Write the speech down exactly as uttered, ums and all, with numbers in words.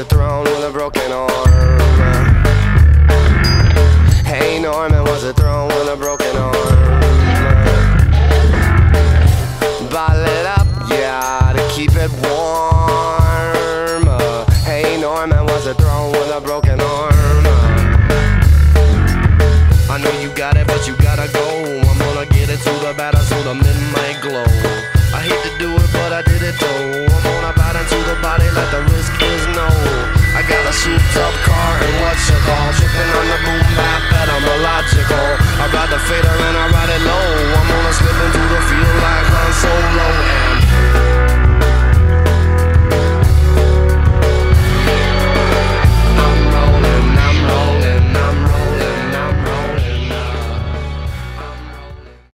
a throne with a broken arm. Hey Norman was a throne with a broken arm. Bottle it up, yeah, to keep it warm. Hey Norman was a throne with a broken arm. I know you got it, but you gotta go. I'm gonna get it to the batter so the midnight glow. I hate to do it, but I did it though. I'm gonna bite into the body like the risk is no. I got a souped up car and what's it called? Tripping on the boom bap, that I'm illogical. I ride the fader and I ride it low. I'm gonna slip into the field like Han Solo.